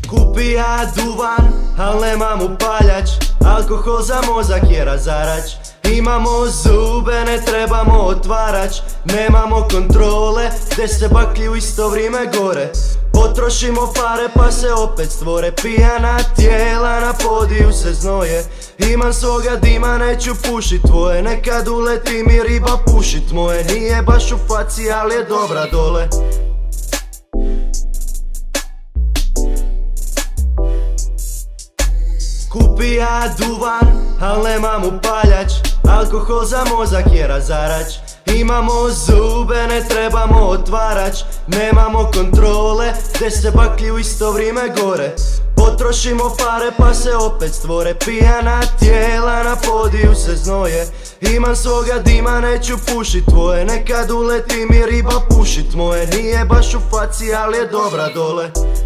Kupi ja duvan, al nemam upaljač. Alkohol za mozak je razarač. Imamo zube, ne trebamo otvarač. Nemamo kontrole, 10 baklji u isto vrijeme gore. Potrošimo pare pa se opet stvore. Pijana tijela na podiju se znoje. Imam svoga dima, neću pušit tvoje. Nekad uleti mi riba pušit moje. Nije baš u faci, ali je dobra dole. Kupi ja duvan, al nemam upaljač. Alkohol za mozak je razarač. Imamo zube, ne trebamo otvarač. Nemamo kontrole, 10 baklji u isto vrijeme gore. Potrošimo pare pa se opet stvore. Pijana tijela na podiju se znoje. Imam svoga dima, neću pušit tvoje. Nekad uleti mi riba pušit moje. Nije baš u faci, ali je dobra dole.